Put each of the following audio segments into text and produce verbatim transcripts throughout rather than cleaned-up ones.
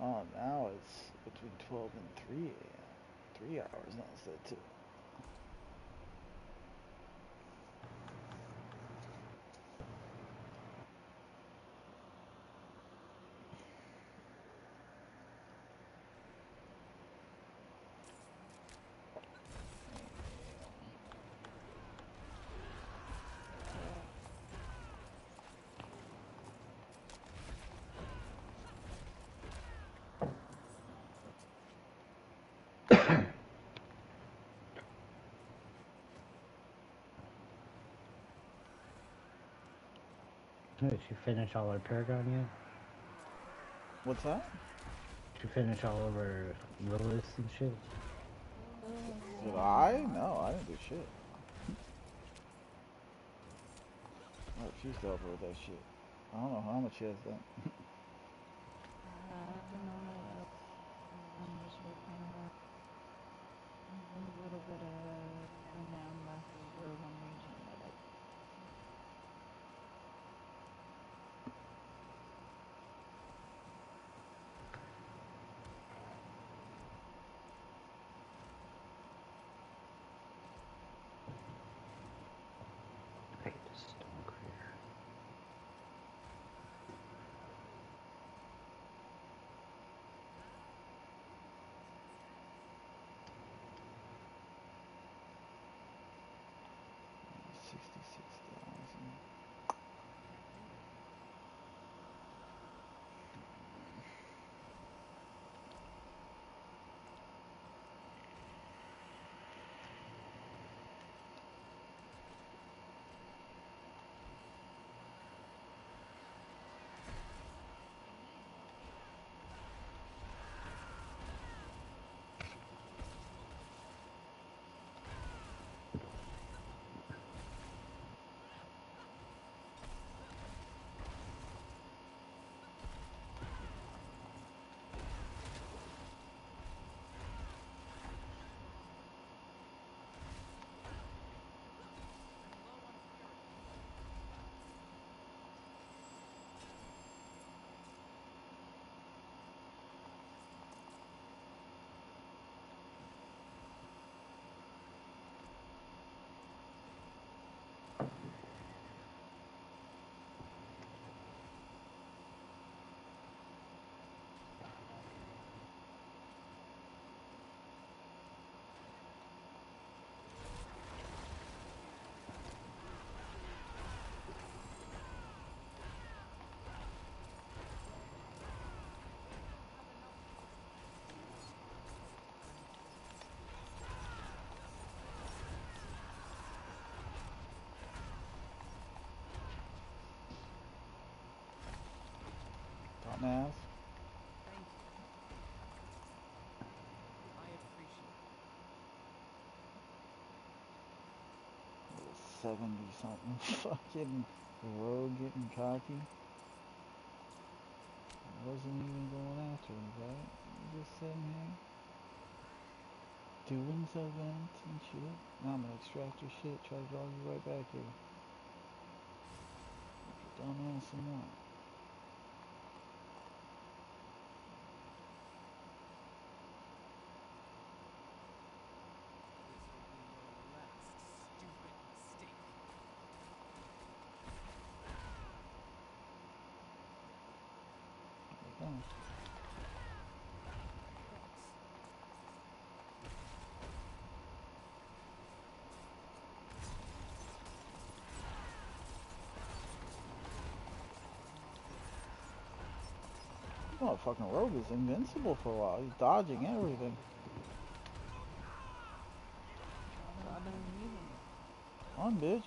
Oh, now it's between twelve and three a m. Three hours, not instead of two. Did you finish all her Paragon yet? What's that? Did you finish all of her Lilith and shit? Did I? No, I didn't do shit. I refuse to help her with that shit. I don't know how much she has done. Uh, at the moment, I'm just working on a little bit of renown left over one region that I I hate this stone crater. Sixty-six thousand. Dumbass. Thank you. I appreciate Little seventy something fucking rogue getting cocky. I wasn't even going after him, right? Just sitting here doing his events and shit. Now I'm gonna extract your shit, try to draw you right back here. Dumbass and what? this will be your last stupid mistake. Thanks. Thanks. Motherfucking rogue is invincible for a while. He's dodging everything. thought of using it. On, bitch.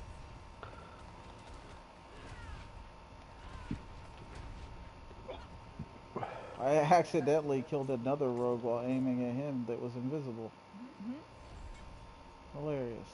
I accidentally killed another rogue while aiming at him that was invisible. Mm-hmm. Hilarious.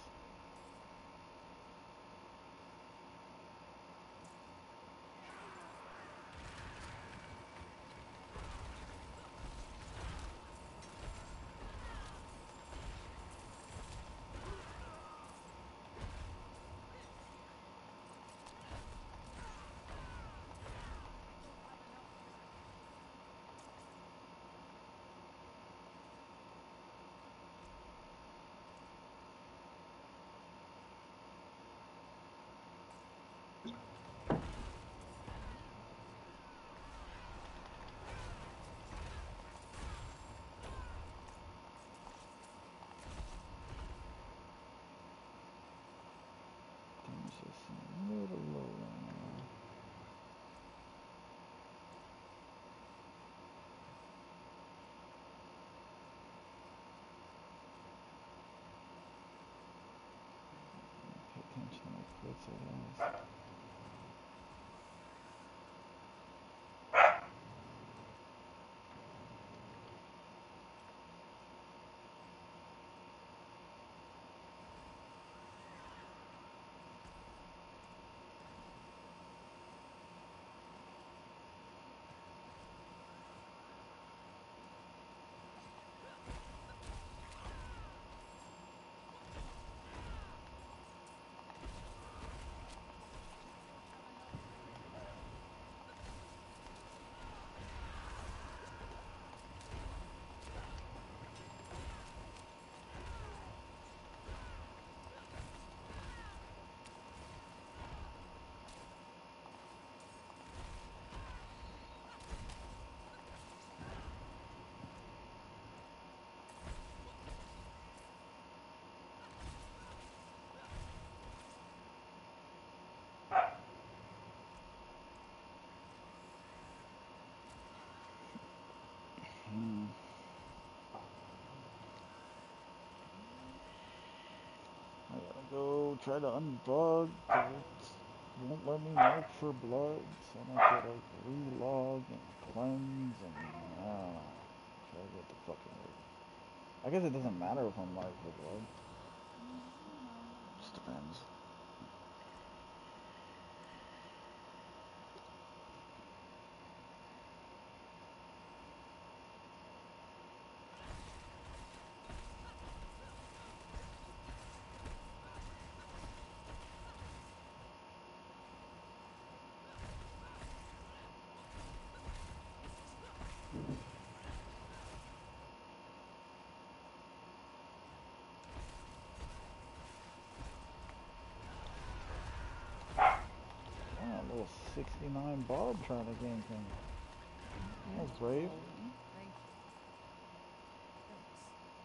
go try to unbug, but it won't let me look for blood, so I have to like relog and cleanse and I don't know. Try to get the fucking rid. I guess it doesn't matter if I'm marked for blood. Just depends. Wow, little sixty-nine Bob trying to gank him. That was brave. Thank you. Thanks.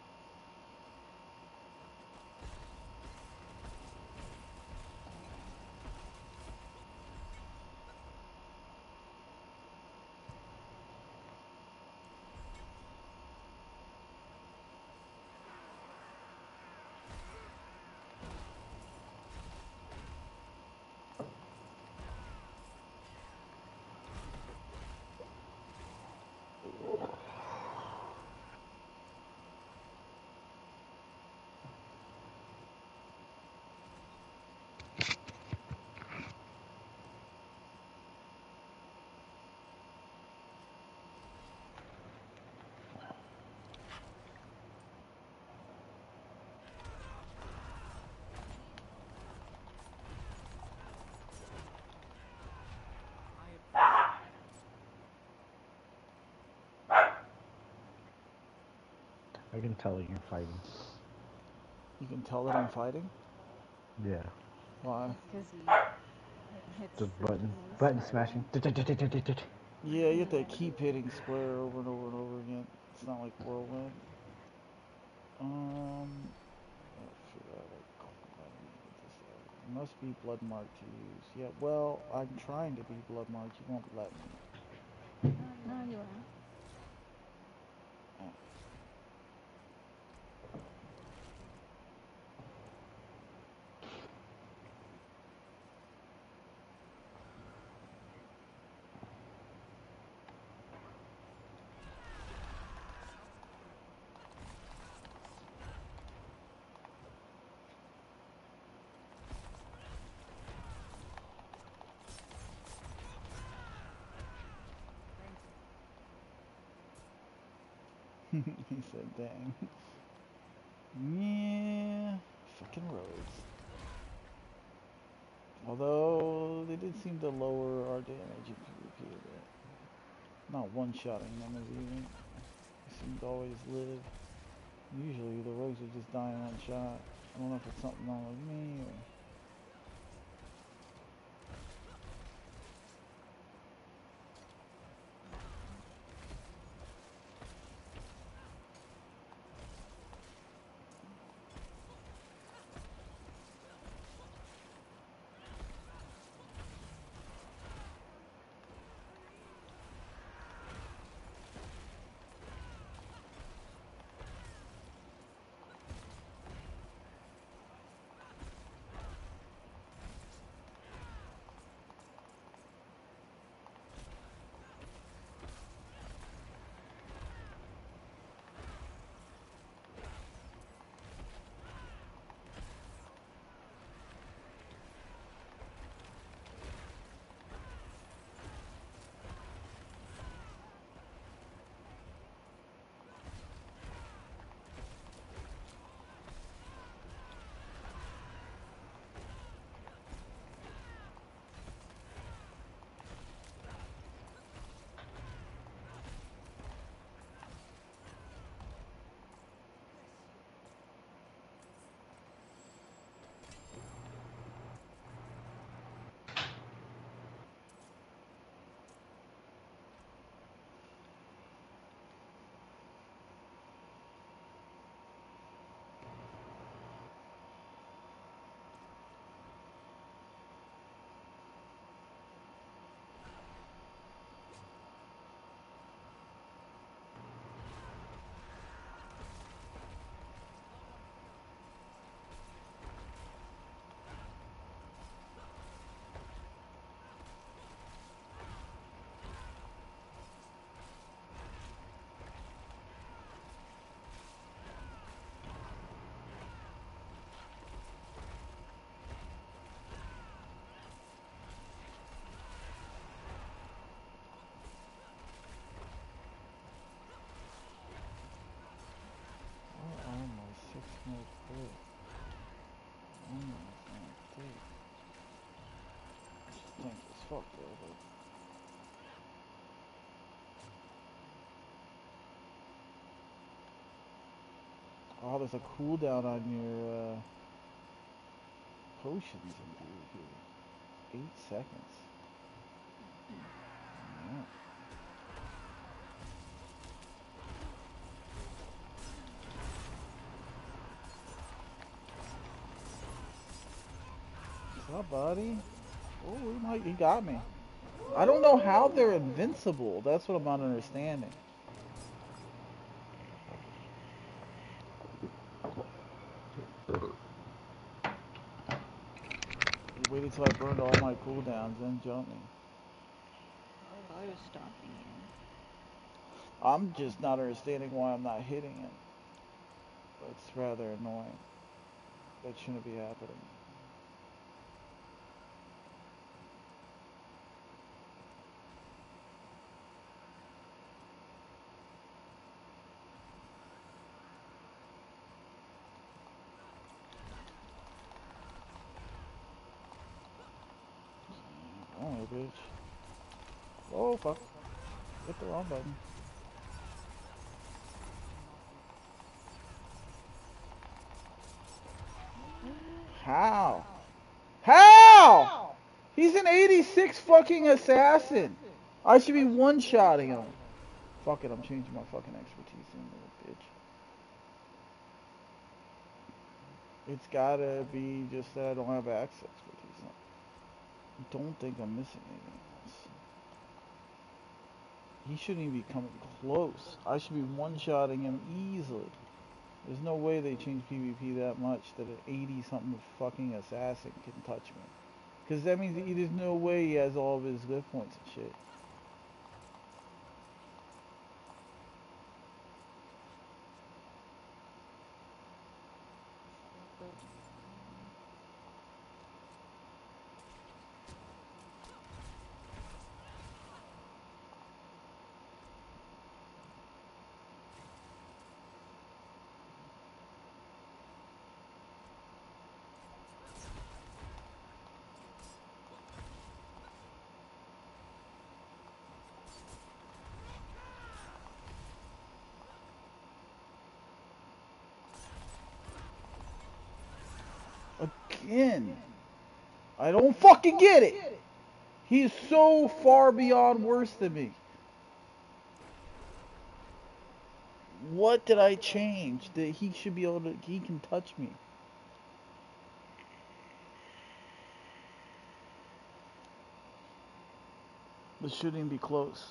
I can tell you're fighting. You can tell that I'm fighting? Yeah. Why? Because he hits Just the button, keys. button smashing. Yeah, you have to keep hitting square over and over and over again. It's not like Whirlwind. Um, let's figure out like, let me get this out. It must be blood mark to use. Yeah, well, I'm trying to be blood mark. You won't let me. No, you are. Oh. He said, dang. Yeah, fucking roads. Although, they did seem to lower our damage if you repeated it. Not one-shotting them as even. They seem to always live. Usually the rogues are just dying one shot. I don't know if it's something wrong with me or... fuck there, but... Oh, there's a cooldown on your uh, potions in PvP. Eight seconds. Yeah. What's up, buddy? Oh, he might, he got me. I don't know how they're invincible. That's what I'm not understanding. He waited till I burned all my cooldowns, then jumped me. Oh, I was stalking you. I'm just not understanding why I'm not hitting him. That's rather annoying. That shouldn't be happening. Oh, you bitch. Oh, fuck. Hit the wrong button. How? How? He's an eighty-six fucking assassin. I should be one-shotting him. Fuck it, I'm changing my fucking expertise in, little bitch. It's gotta be just that I don't have access expertise. I don't think I'm missing anything else. He shouldn't even be coming close. I should be one-shotting him easily. There's no way they changed PvP that much that an eighty-something fucking assassin can touch me. Because that means that there's no way he has all of his live points and shit. Again. I don't fucking get it. He is so far beyond worse than me. What did I change that he should be able to, he can touch me? This shouldn't even be close.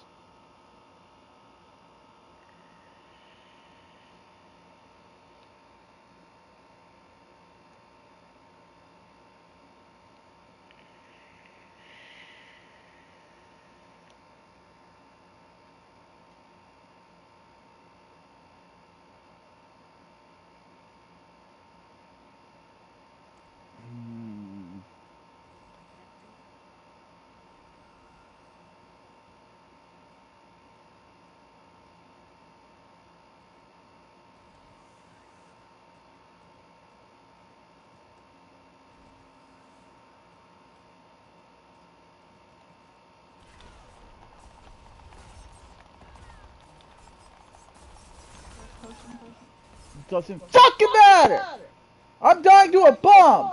Hmm. It doesn't fucking matter. I'm dying to a bomb.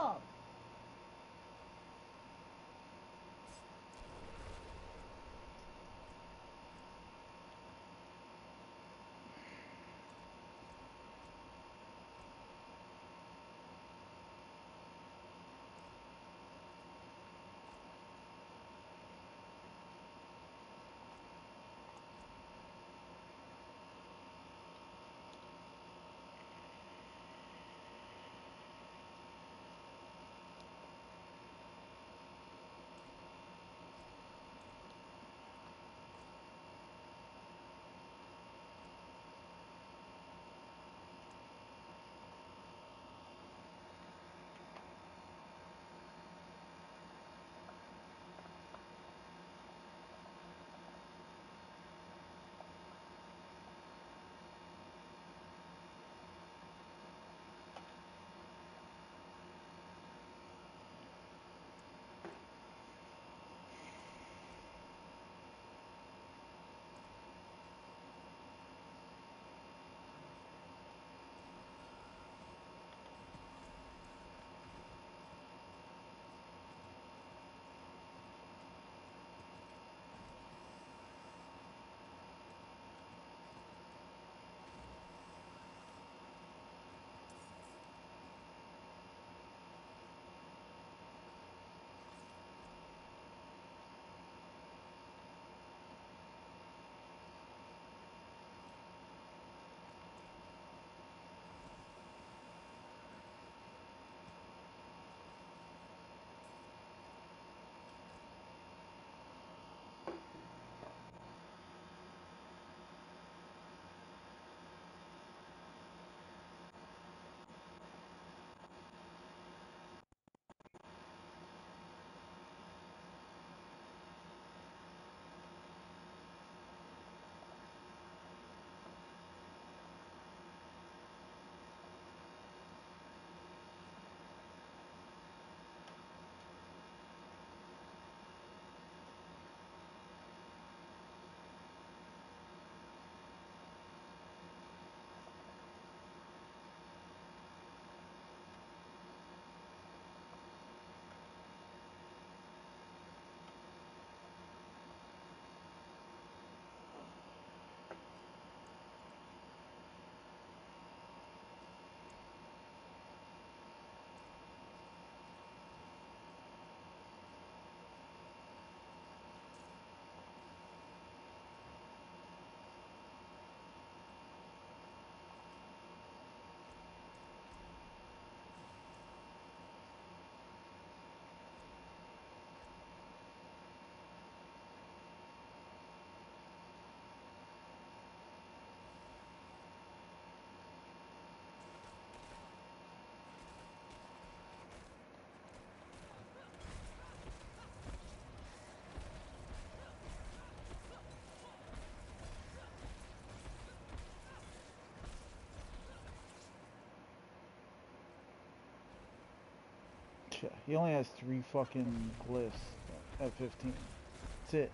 Shit, he only has three fucking glyphs at fifteen. That's it.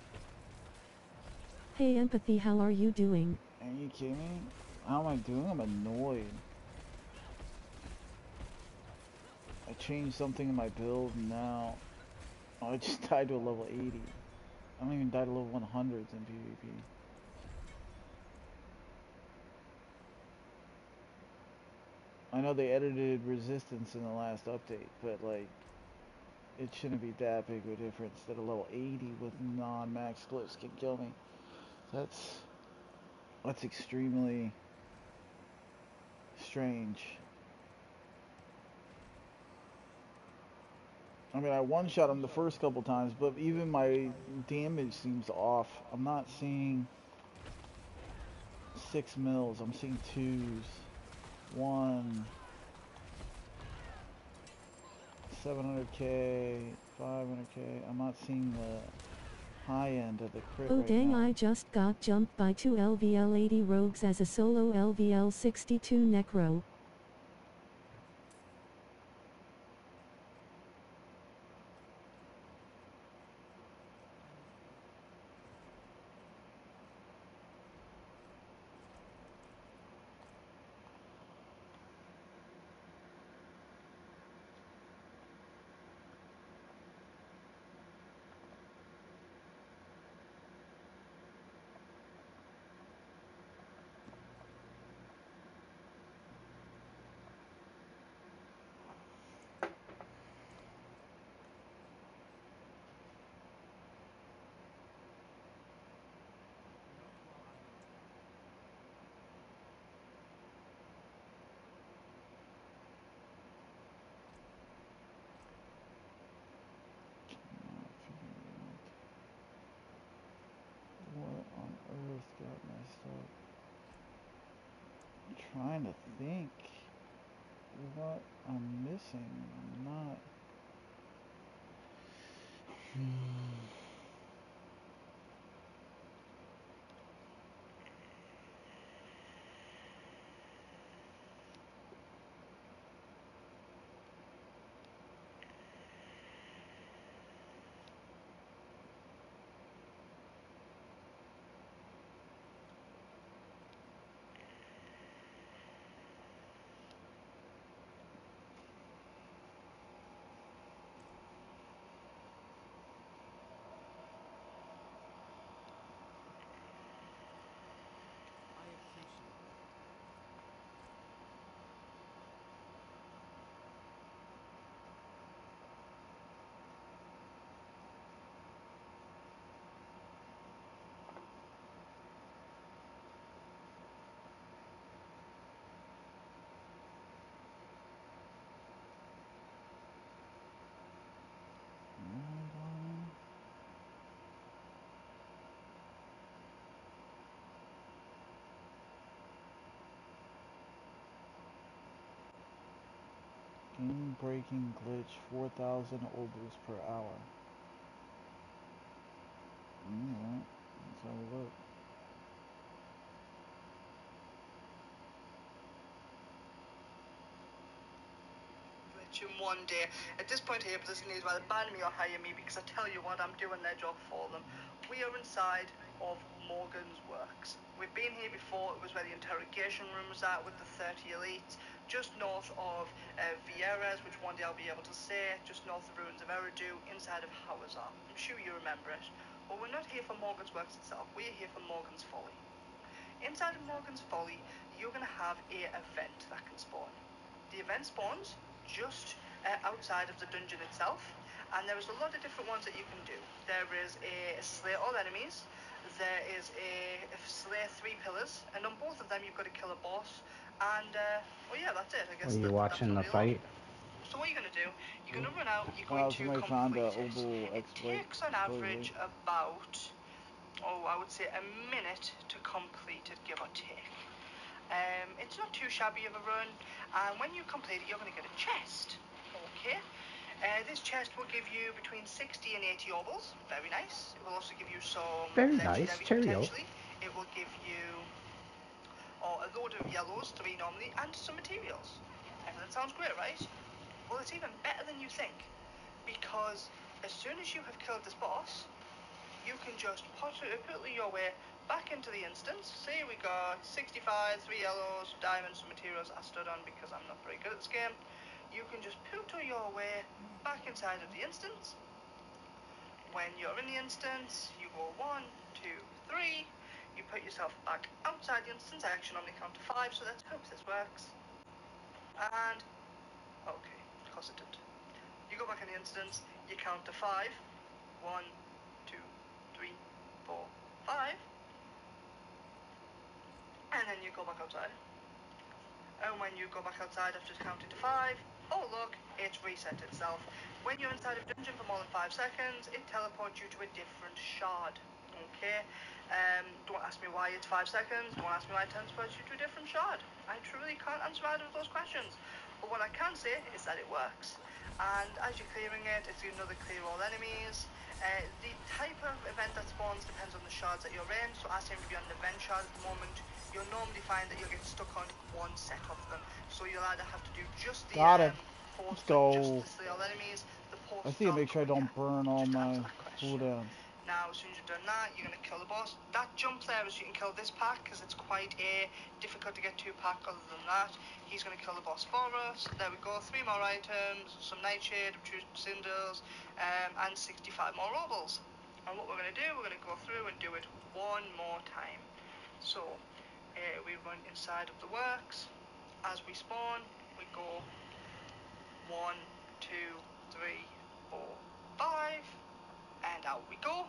Hey Empathy, how are you doing? Are you kidding me? How am I doing? I'm annoyed. I changed something in my build and now oh, I just died to a level eighty. I don't even die to level one hundreds in PvP. I know they edited resistance in the last update, but like, it shouldn't be that big of a difference that a level eighty with non-max glyphs can kill me. That's that's extremely strange. I mean, I one-shot him the first couple times, but even my damage seems off. I'm not seeing six mils. I'm seeing twos, one, seven hundred K, five hundred K. I'm not seeing the high end of the crit Oh right dang, now. I just got jumped by two L V L eighty rogues as a solo L V L sixty-two necro. What on earth got messed up? I'm trying to think what I'm missing. I'm not. Hmm. I appreciate that. Game breaking glitch, four thousand obus per hour. Alright, let's have a look. Glitch in one day. At this point here, Blizzard needs to either ban me or hire me because I tell you what, I'm doing their job for them. We are inside of Morgan's Works. We've been here before. It was where the interrogation room was at with the thirty elites, just north of uh, Vieras, which one day I'll be able to say, just north of ruins of Eridu, inside of Hawazar. I'm sure you remember it. But we're not here for Morgan's Works itself. We're here for Morgan's Folly. Inside of Morgan's Folly, you're going to have a event that can spawn. The event spawns just uh, outside of the dungeon itself, and there is a lot of different ones that you can do. There is a, a slay all enemies, there is a, a slay three pillars, and on both of them you've got to kill a boss, and uh, well yeah, that's it. I Are guess you that, watching the that's not fight? real. So what you're going to do, you're going to run out, you're Well, going to somebody found complete a it. obul It exploit, takes on supposedly. average about, oh, I would say a minute to complete it, give or take. Um, it's not too shabby of a run, and when you complete it, you're going to get a chest. Okay. Uh, this chest will give you between sixty and eighty orbals. Very nice. It will also give you some Very nice. legendaries Cheerio. potentially. It will give you oh, a load of yellows, three normally, and some materials. Everything sounds great, right? Well, it's even better than you think, because as soon as you have killed this boss, you can just put it put your way back into the instance. Say we got sixty-five, three yellows, diamonds, some materials I stood on because I'm not very good at this game. You can just put your way back inside of the instance. When you're in the instance, you go one, two, three. You put yourself back outside the instance. I actually normally count to five, so let's hope this works. And okay, of course it didn't. You go back in the instance, you count to five. One, two, three, four, five. And then you go back outside. And when you go back outside after counting to five, oh look, it's reset itself. When you're inside of a dungeon for more than five seconds, it teleports you to a different shard. Okay? Um, don't ask me why it's five seconds. Don't ask me why it transports you to a different shard. I truly can't answer either of those questions. But what I can say is that it works. And as you're clearing it, it's another clear all enemies. Uh, the type of event that spawns depends on the shards that you're in. So I seem to be on the event shard at the moment. You'll normally find that you'll get stuck on one set of them. So you'll either have to do just the Got it. um, post, Let's go. just the seal enemies. The post I just need to make sure I don't burn all just to my answer that question. cooldowns. Now, as soon as you've done that, you're going to kill the boss. That jump there is you can kill this pack because it's quite a difficult to get two pack. Other than that, he's going to kill the boss for us. There we go. Three more items, some nightshade, obtrusive cinders, um, and sixty-five more robles. And what we're going to do, we're going to go through and do it one more time. So uh, we run inside of the works. As we spawn, we go one, two, three, four, five. And out we go.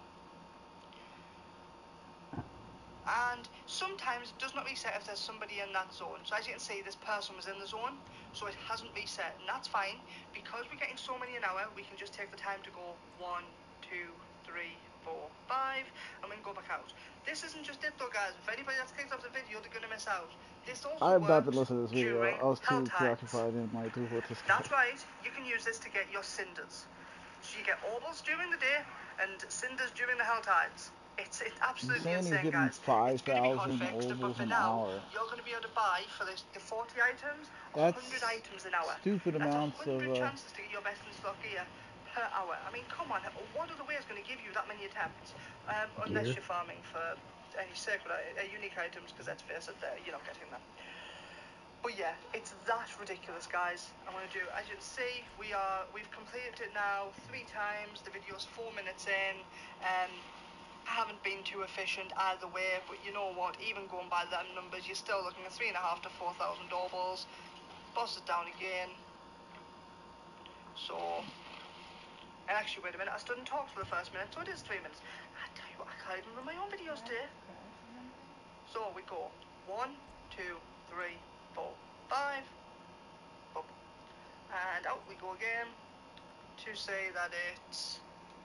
And sometimes it does not reset if there's somebody in that zone. So as you can see, this person was in the zone, so it hasn't reset, and that's fine. Because we're getting so many an hour, we can just take the time to go one, two, three, four, five, and we can go back out. This isn't just it though, guys. If anybody that's clicked off the video, they're going to miss out. This also I've not been works listening to this video. during I was too Helltides. preoccupied in my do what this That's right, you can use this to get your cinders. So you get orbals during the day and cinders during the Helltides. It's it's absolutely saying insane, you're getting guys. five It's going to be hot thousand fixed, but orbals for an now, hour. you're going to be able to buy for the, the forty items, That's one hundred items an hour. stupid That's amounts of. one hundred Uh, chances to get your best in stock gear per hour. I mean, come on, what other way is going to give you that many attempts? Um, unless Gear. you're farming for any sacred, uh, unique items, because let's face it, uh, you're not getting them. But yeah, it's that ridiculous, guys. I'm gonna do, as you can see, we are, we've completed it now three times. The video's four minutes in. Um, I haven't been too efficient either way, but you know what? Even going by them numbers, you're still looking at three and a half to four thousand orbals. Boss is down again. So, and actually, wait a minute. I stood and talked for the first minute, so it is three minutes. I tell you what, I can't even run my own videos today. So we go one, two, three, four, five, up, and out we go again to say that it's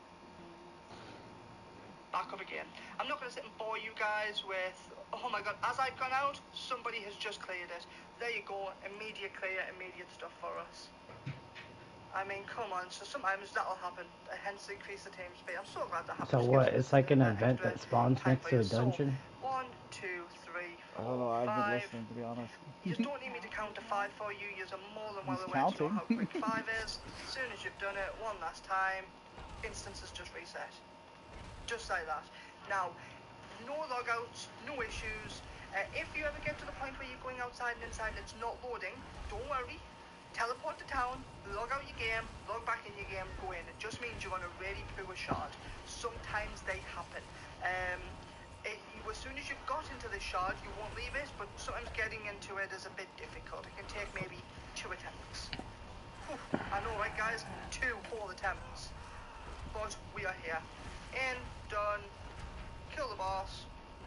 back up again. I'm not going to sit and bore you guys with, oh my god, as I've gone out, somebody has just cleared it. There you go, immediate clear, immediate stuff for us. I mean, come on, so sometimes that'll happen, hence increase the team speed. I'm so glad that happened. So what? It's like an event that spawns next to a So, dungeon? one, two, three, I don't know. four, I've been five. listening, to be honest. You just don't need me to count to five for you. You're more than well He's aware to know counting. how quick five is. As soon as you've done it one last time, instances just reset. Just like that. Now, no logouts, no issues. Uh, if you ever get to the point where you're going outside and inside and it's not loading, don't worry. Teleport to town, log out your game, log back in your game, go in. It just means you're on a really poor shard. Sometimes they happen. Um, it, you, as soon as you've got into the shard, you won't leave it, but sometimes getting into it is a bit difficult. It can take maybe two attempts. Whew, I know, right, guys? Two whole attempts. But we are here. In, done, kill the boss.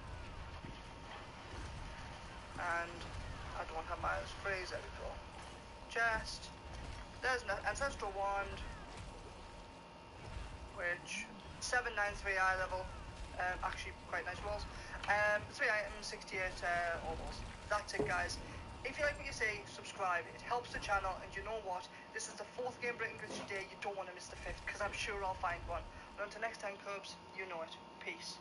And I don't have my phrase, there we go. Chest. There's an ancestral wand, which seven ninety-three eye level, um, actually quite nice rolls. Um, three items, sixty-eight uh, orbals. That's it, guys. If you like what you see, subscribe. It helps the channel, and you know what? This is the fourth game breaking glitch today. You don't want to miss the fifth, because I'm sure I'll find one. But until next time, Cubs, you know it. Peace.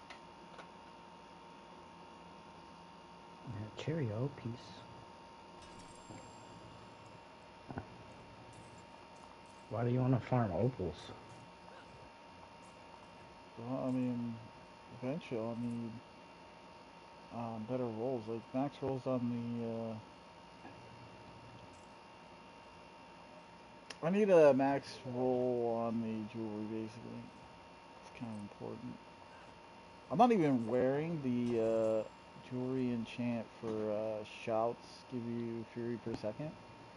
Yeah, cheerio, peace. Why do you want to farm opals? Well, I mean, eventually I'll need um, better rolls, like max rolls on the. Uh, I need a max roll on the jewelry, basically. It's kind of important. I'm not even wearing the uh, jewelry enchant for uh, shouts. Give you fury per second.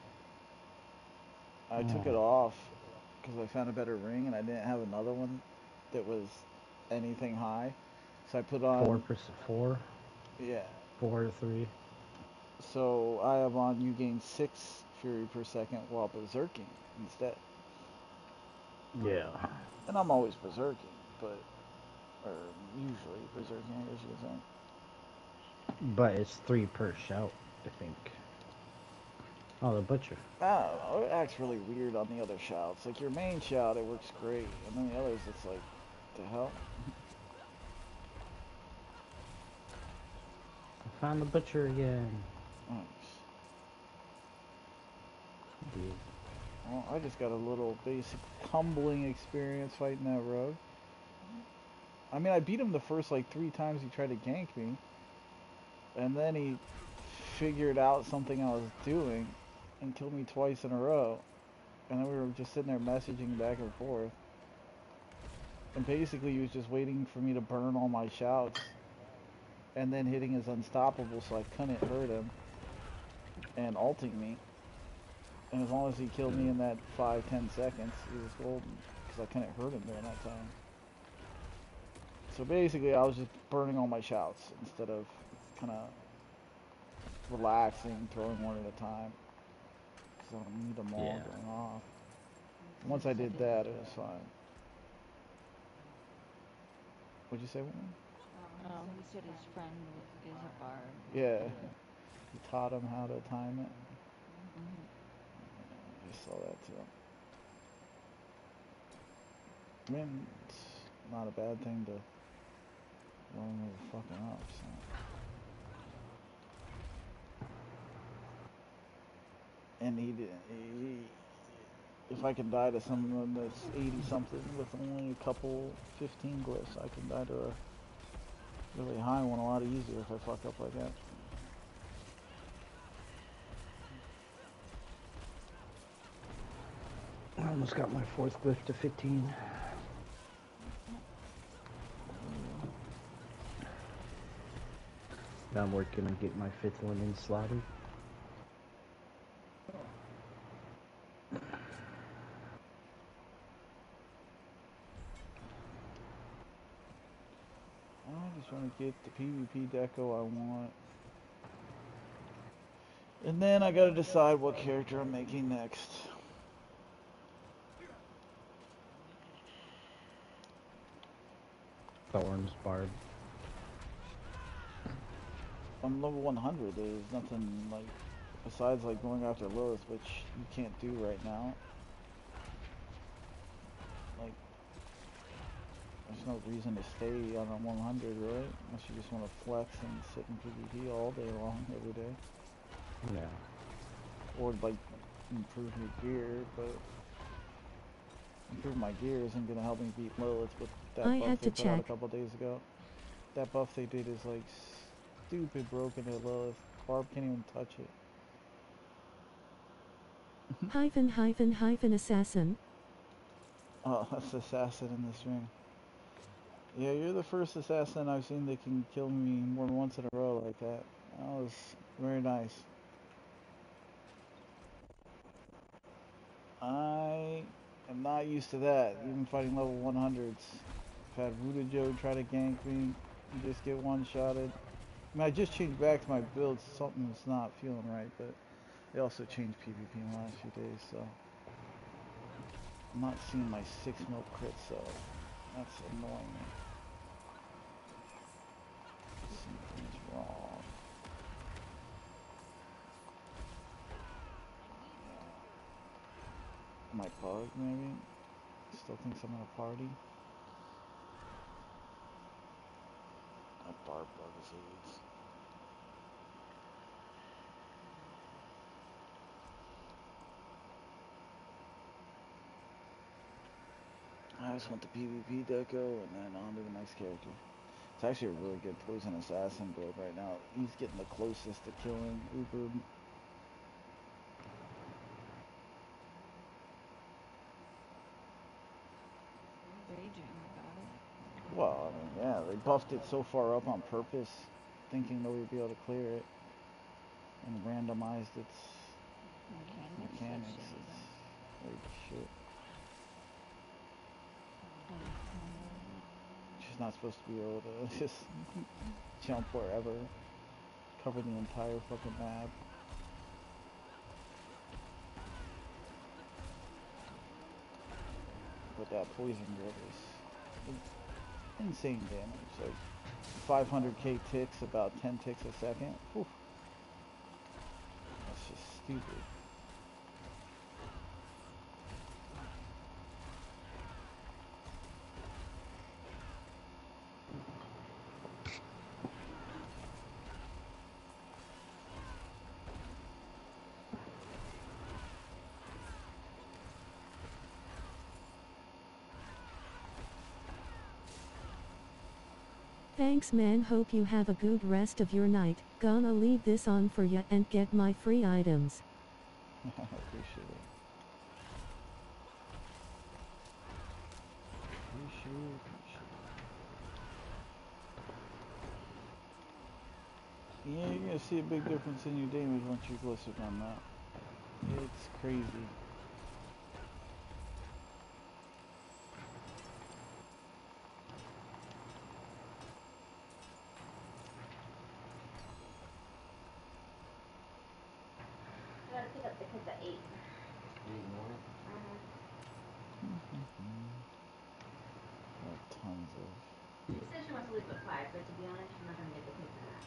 I took it Oh, off because I found a better ring, and I didn't have another one that was anything high. So I put four on, percent, four, yeah. four, three. So I have on you gain six fury per second while berserking instead. Yeah. And I'm always berserking, but or usually berserking, I guess you could say. But it's three per shout, I think. Oh, the butcher. I don't know, it acts really weird on the other shouts. Like your main shout, it works great, and then the others, it's like, the hell? I found the butcher again. Nice. Dude. Well, I just got a little basic tumbling experience fighting that rogue. I mean, I beat him the first like three times he tried to gank me, and then he figured out something I was doing and killed me twice in a row. And then we were just sitting there messaging back and forth. And basically he was just waiting for me to burn all my shouts and then hitting his unstoppable so I couldn't hurt him and ulting me. And as long as he killed me in that five, ten seconds, he was golden because I couldn't hurt him during that time. So basically I was just burning all my shouts instead of kind of relaxing, throwing one at a time. Because I don't need them all Yeah. going off. Once I did that, it was fine. What'd you say, woman? Oh, he said his friend is a bard. Yeah. He taught him how to time it. Mm-hmm. I saw that too. I mean, it's not a bad thing to learn when you're fucking up, so. And he did. He, if I can die to someone that's eighty something with only a couple fifteen glyphs, I can die to a really high one a lot easier if I fuck up like that. I almost got my fourth glyph to fifteen. Now I'm working on getting my fifth one in slotted. I just want to get the PvP deco I want. And then I gotta decide what character I'm making next. Thorns, Bard. I'm level one hundred, there's nothing like, besides like going after Lilith, which you can't do right now. Like, there's no reason to stay on a one hundred, right? Unless you just want to flex and sit in PvP all day long, every day. Yeah. Or like, improve your gear, but improve my gear isn't gonna help me beat Lilith with that I buff had they to put out a check. couple days ago. That buff they did is like stupid broken at Lilith. Barb can't even touch it. Hyphen hyphen hyphen assassin. Oh, that's assassin in this ring. Yeah, you're the first assassin I've seen that can kill me more than once in a row like that. That was very nice. I am not used to that, even fighting level one hundreds. I've had Ruda Joe try to gank me, and just get one-shotted. I mean, I just changed back to my build, something's not feeling right, but they also changed PvP in the last few days, so. I'm not seeing my six mil crit, so that's annoying me. Something's wrong. My bug, maybe? Still thinks I'm in a party? That barb bug is AIDS. I just want the PvP deco and then on to the next character. It's actually a really good poison assassin build right now. He's getting the closest to killing Uber. Raging about it. Well, I mean, yeah, they buffed it so far up on purpose, thinking that we'd be able to clear it, and randomized its Mechanics. mechanics. That shit It's is like shit. um, She's not supposed to be able to just jump wherever, cover the entire fucking map. But that poison grip is insane damage. Like five hundred K ticks, about ten ticks a second. Whew. That's just stupid. Thanks man, hope you have a good rest of your night. Gonna leave this on for ya and get my free items. I appreciate it. Appreciate, appreciate it. Yeah, you're gonna see a big difference in your damage once you glycerin on that. It's crazy. I gotta pick up the kids at eight. Got tons of. She says she wants to leave at five, but to be honest, she's not gonna get the kids in that.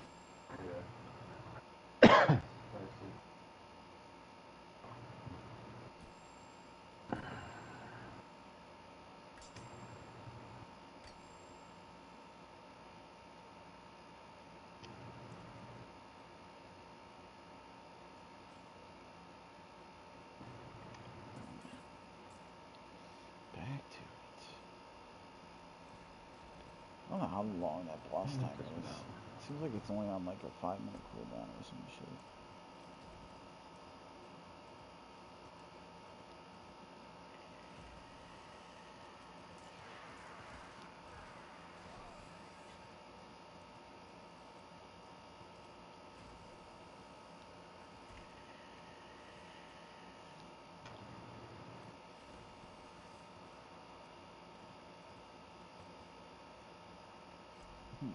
Back to it. I don't know how long that boss timer is. It seems like it's only on like a five minute cooldown or some shit. Hmm.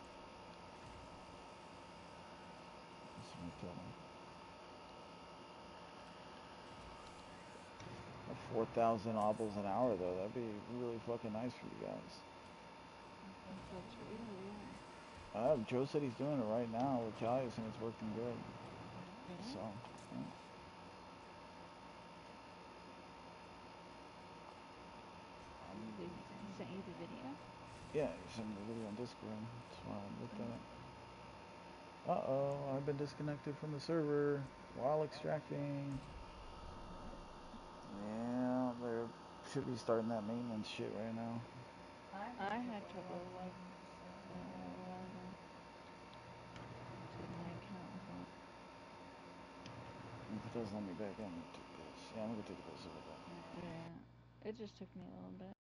That's what I'm telling. At four thousand obels an hour though, that'd be really fucking nice for you guys. that's real, yeah. Uh, Joe said he's doing it right now with Jalius and it's working good. Yeah. So, yeah. They sent you the video? Yeah, he sent me the video on Discord. That's why I looked at it. Uh-oh, I've been disconnected from the server while extracting. Yeah, they should be starting that maintenance shit right now. I had trouble like uh, a while ago. Because my account was on. If it does let me back in, I'm gonna take this. Yeah, I'm gonna take this over there. Yeah. It just took me a little bit.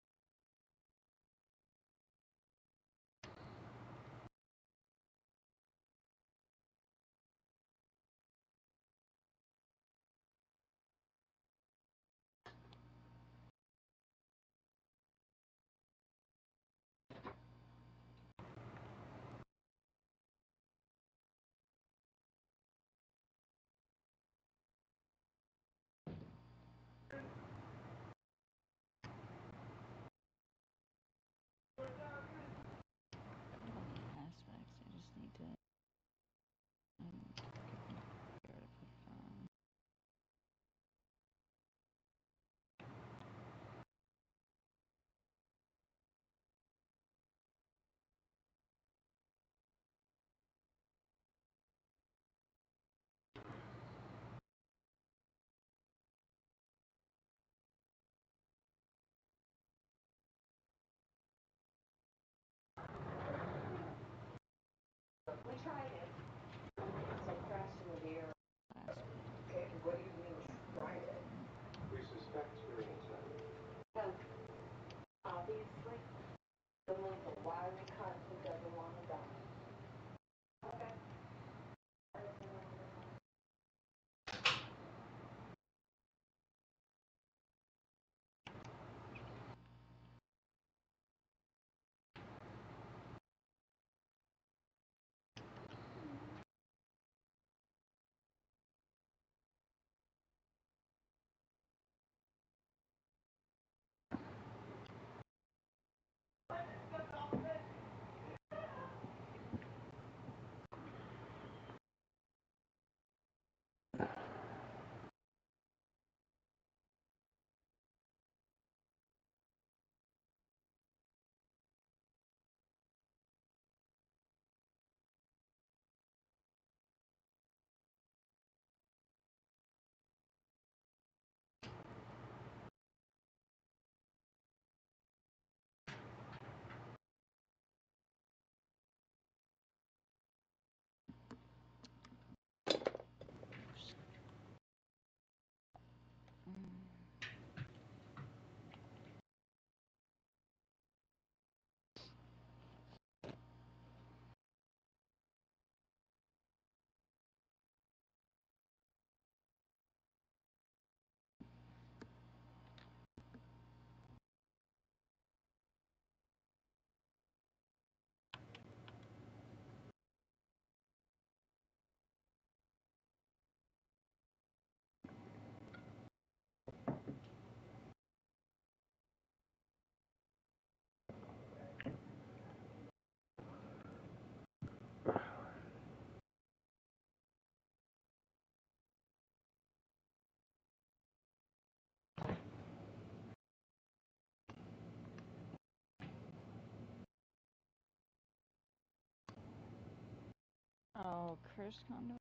Oh, curse condo.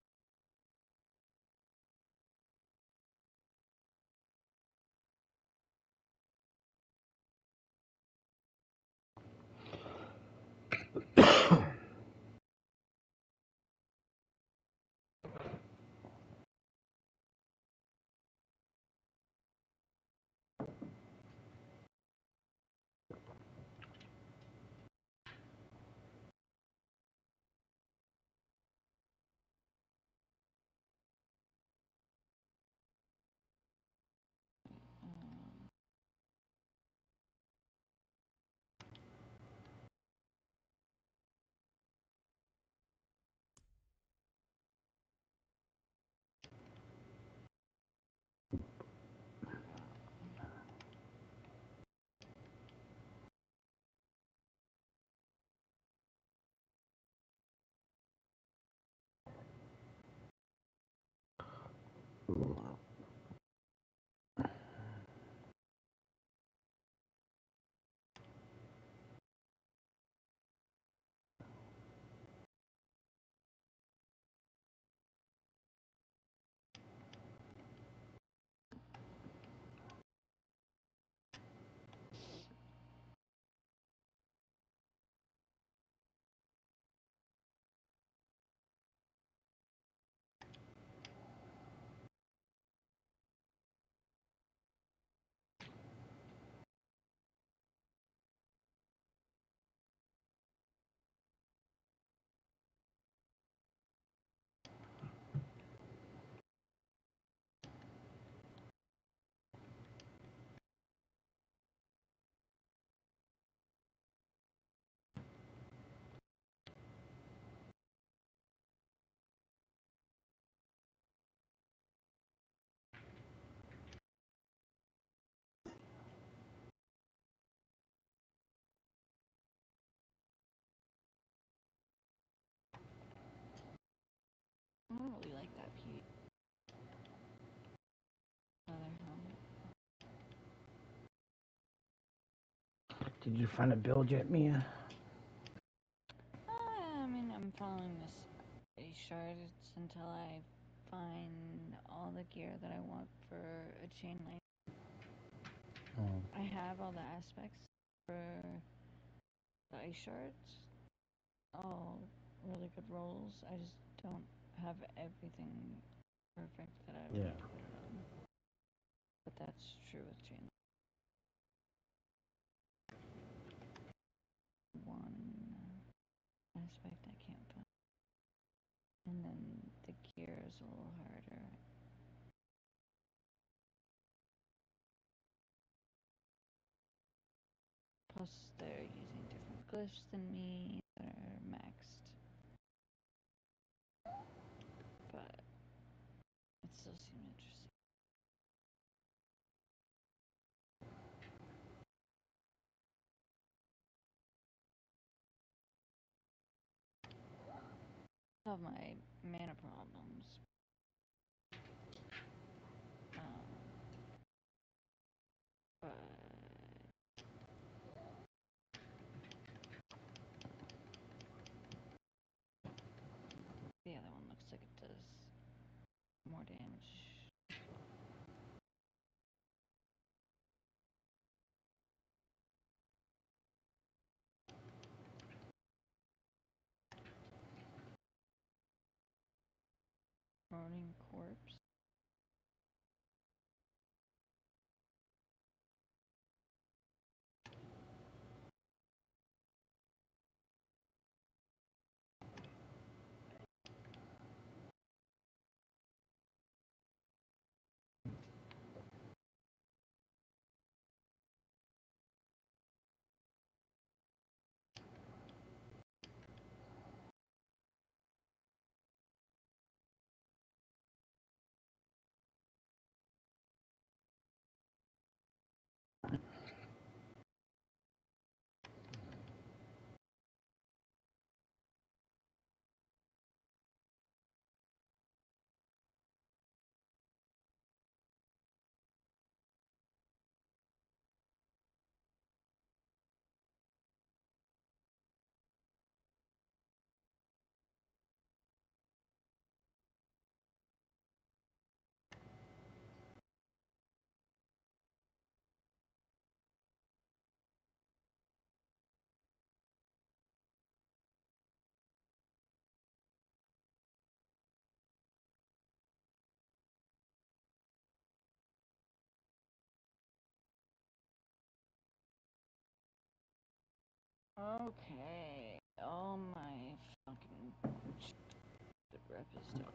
Um, I don't really like that P. Other helmet. Did you find a build yet, Mia? Uh, I mean, I'm following this a shards until I find all the gear that I want for a chain link. Oh. I have all the aspects for the ice shards. All really good rolls. I just don't have everything perfect that I would Yeah. need to put it on. But that's true with chain. One aspect I can't find. And then the gear is a little harder. Plus, they're using different glyphs than me that are maxed. But it still seemed interesting. I have my mana problems. Um, but the other one looks like it does more damage. Burning corpse. Okay. Oh my fucking the rep is done.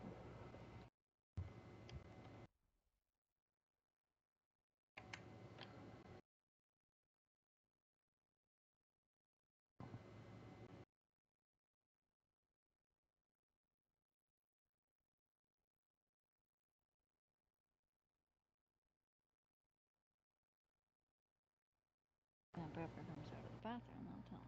When Pepper comes out of the bathroom, I'll tell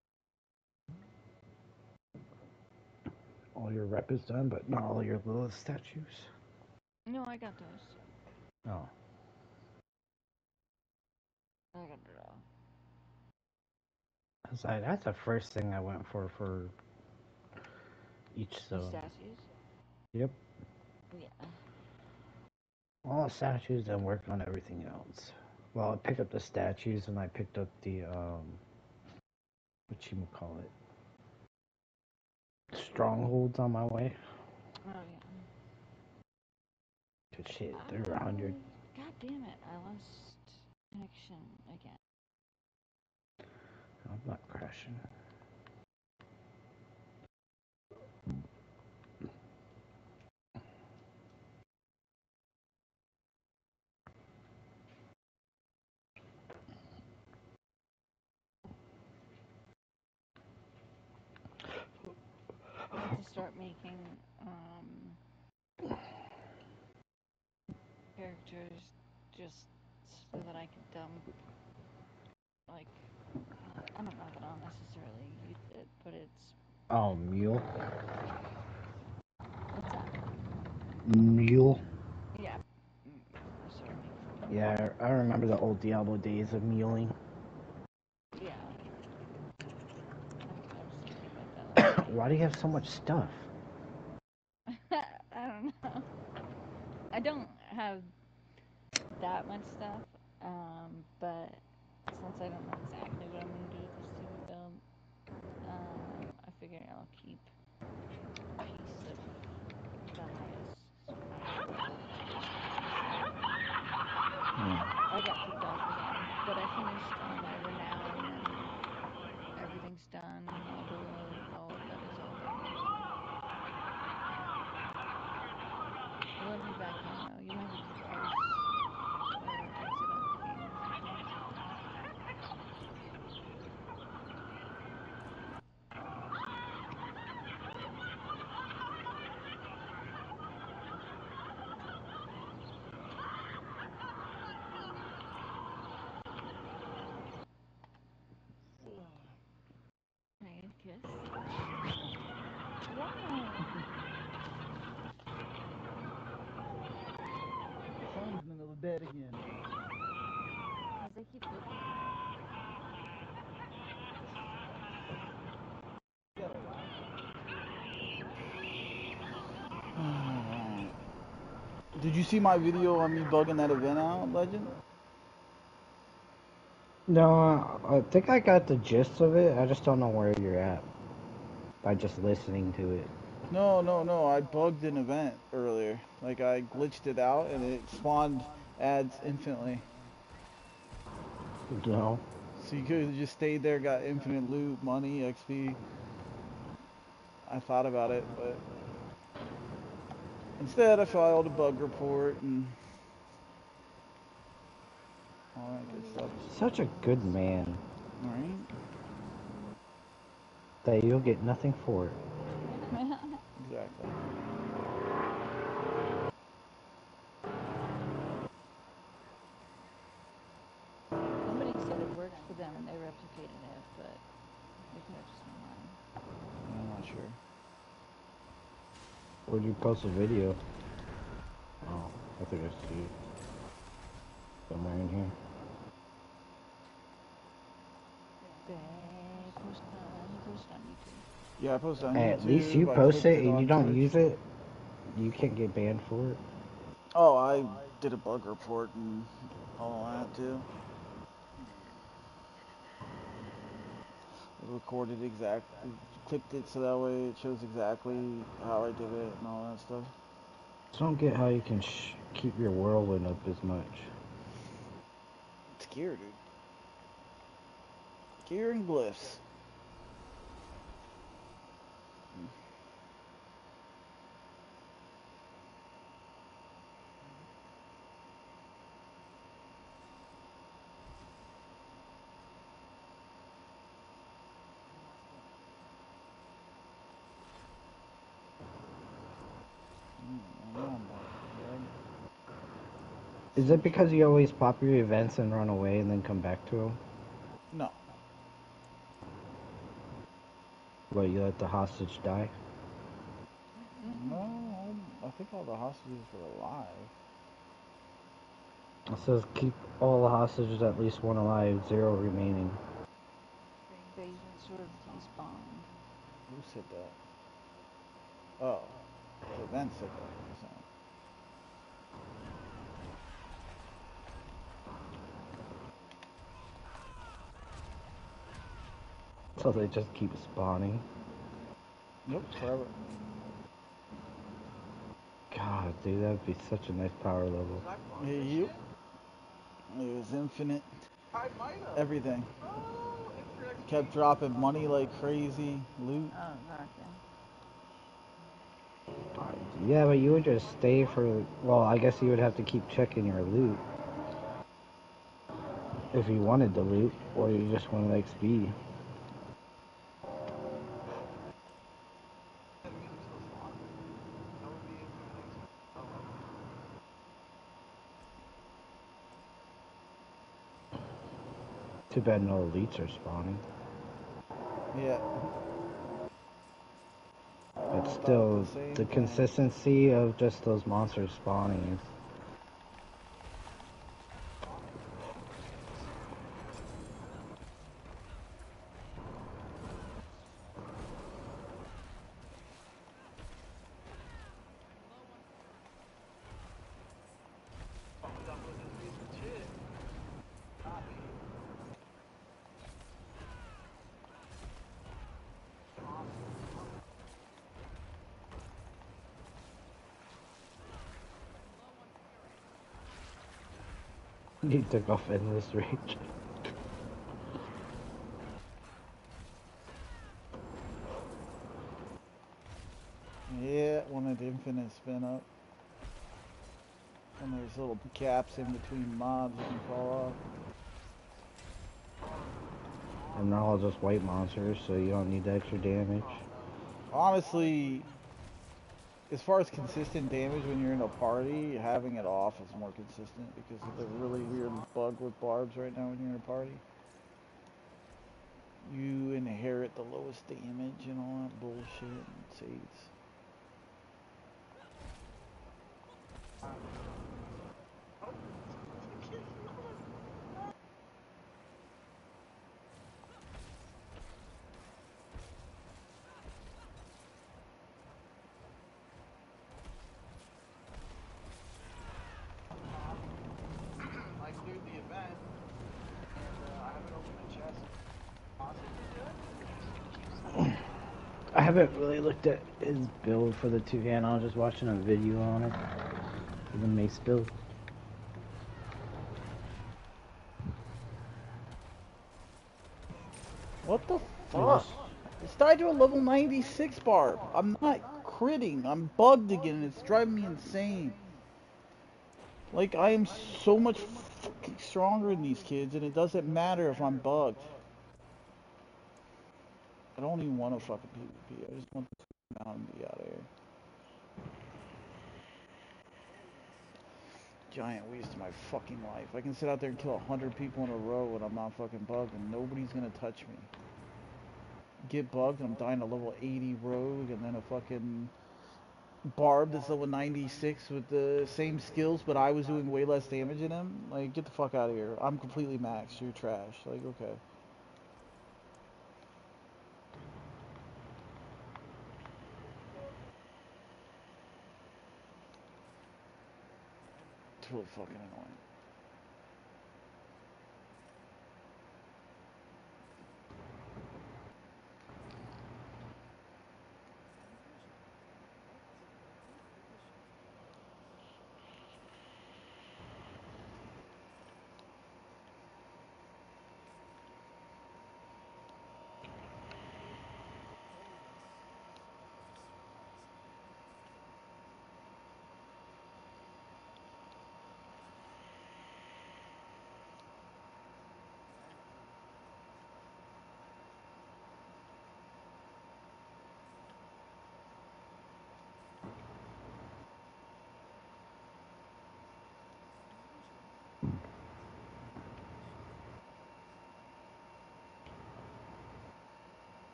him. All your rep is done, but not all your Lilith statues. No, I got those. Oh. I got it all. I was like, that's the first thing I went for for each The zone. statues? Yep. Yeah. All the statues and work on everything else. Well, I picked up the statues and I picked up the, um, whatchamacallit, strongholds on my way. Oh, yeah. Good shit, they're a hundred. God damn it, I lost connection again. I'm not crashing. I have to start making, um, characters just so that I can dump, like, I don't know that I'll necessarily use it, but it's... Oh, mule? What's that? Mule? Yeah. Mm, sorry. Yeah, I remember the old Diablo days of muling. Yeah. I was thinking about that. Why do you have so much stuff? I don't know. I don't have that much stuff, um, but since I don't know exactly what I'm going to do with this stupid build, um, I figure I'll keep a piece of the highest level. Hmm. I got kicked off again, but I finished all my renown and everything's done, all the all of that is all done. Let me back in though. You might be close or exit out the game or something. Can I get a kiss? Wow. Son's in the middle of bed again. Because they keep looking at it. Alright. Did you see my video on me bugging that event out, Legend? No, I think I got the gist of it. I just don't know where you're at by just listening to it. No, no, no. I bugged an event earlier. Like, I glitched it out and it spawned ads infinitely. No. So you could have just stayed there, got infinite loot, money, X P. I thought about it, but instead I filed a bug report and all that good stuff. Such a good man. Alright? That you'll get nothing for it. Exactly. Somebody said it worked for them and they replicated it, but it could have just been mine. I'm not sure. Where'd you post a video? Oh, I think I see it. Somewhere in here. They post on, he posted on YouTube. Yeah, I posted on Hey, YouTube. at least you I post clipped it and on you don't Twitch. use it. You can't get banned for it. Oh, I did a bug report and all that too. I recorded exactly, clipped it so that way it shows exactly how I did it and all that stuff. I don't get how you can sh keep your whirlwind up as much. It's gear, dude. Gear and glyphs. Is it because you always pop your events and run away and then come back to them? No. What, you let the hostage die? No, I think all the hostages were alive. It says keep all the hostages, at least one alive, zero remaining. Agents sort of despawned. Who said that? Oh, the event said that. So. So they just keep spawning. Nope, forever. God, dude, that'd be such a nice power level. Hey, you. It was infinite. Everything. Kept dropping money like crazy. Loot. Oh, God, yeah. Yeah, but you would just stay for, well, I guess you would have to keep checking your loot. If you wanted to loot, or you just wanted X P. Too bad no elites are spawning. Yeah. But still, the, the consistency of just those monsters spawning is... He took off endless rage. Yeah, wanted infinite spin up. And there's little gaps in between mobs you can fall off. And they're all just white monsters, so you don't need the extra damage. Honestly, as far as consistent damage when you're in a party, having it off is more consistent because of the really weird bug with barbs right now when you're in a party. You inherit the lowest damage and all that bullshit and saves. I cleared the event, and uh, I haven't opened the chest. I haven't really looked at his build for the Toucan. I was just watching a video on it. The mace build. What the fuck? It's died to a level ninety-six barb. I'm not critting. I'm bugged again. It's driving me insane. Like, I am so much fucking stronger than these kids, and it doesn't matter if I'm bugged. I don't even want to fucking PvP. I just want to down and be out of here. Giant waste of my fucking life. I can sit out there and kill a hundred people in a row and I'm not fucking bugged, and nobody's gonna touch me. Get bugged, I'm dying a level eighty rogue, and then a fucking barb that's level ninety-six with the same skills, but I was doing way less damage than him. Like, get the fuck out of here. I'm completely maxed. You're trash. Like, okay. It's really fucking annoying.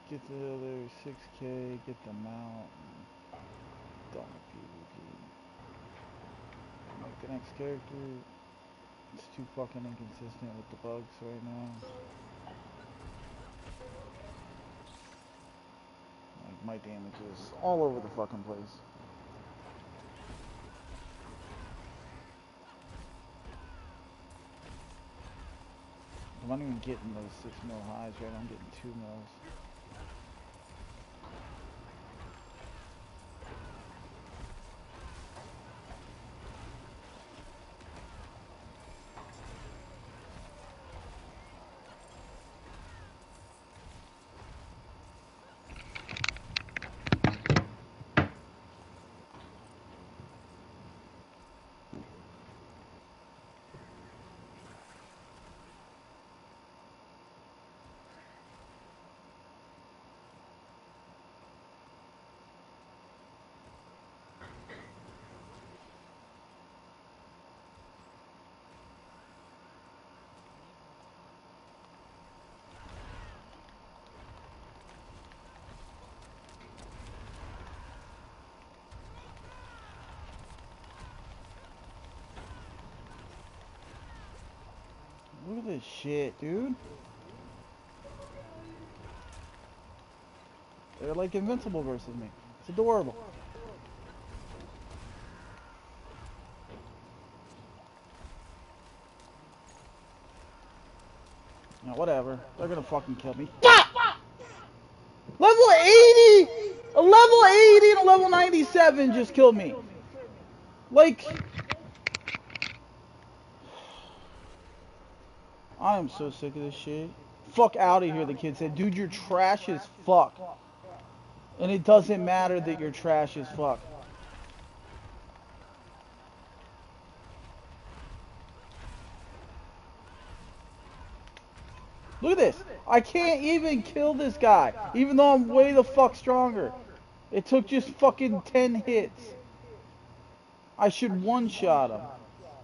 get the other six K, get the mount, and done with PvP. Make the next character. It's too fucking inconsistent with the bugs right now. Like, my damage is all over the fucking place. I'm not even getting those six mil highs right, I'm getting two mils. Look at this shit, dude. They're like invincible versus me. It's adorable. Now, whatever. They're gonna fucking kill me. Fuck! Level eighty! A level eighty and a level ninety-seven just killed me. Like... I am so sick of this shit. Fuck out of here, the kid said. Dude, you're trash as fuck. And it doesn't matter that you're trash as fuck. Look at this. I can't even kill this guy, even though I'm way the fuck stronger. It took just fucking ten hits. I should one-shot him.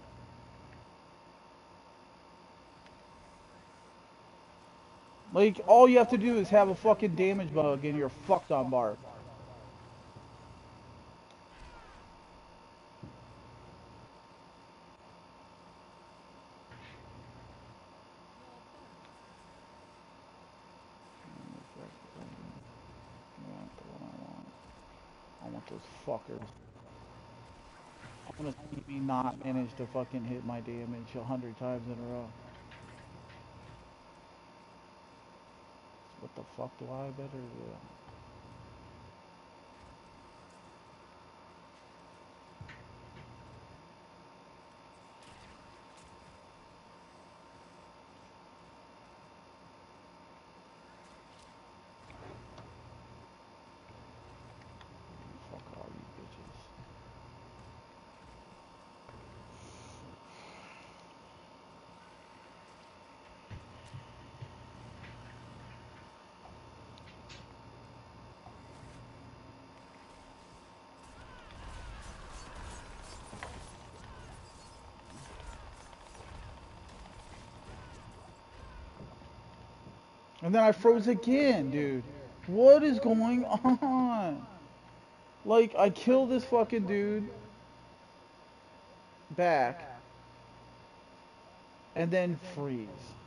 Like, all you have to do is have a fucking damage bug and you're fucked on Barb. I want those fuckers. I want to see me not manage to fucking hit my damage a hundred times in a row. What the fuck do I better do? Fuck all you bitches. And then I froze again, dude. What is going on? Like, I kill this fucking dude back and then freeze.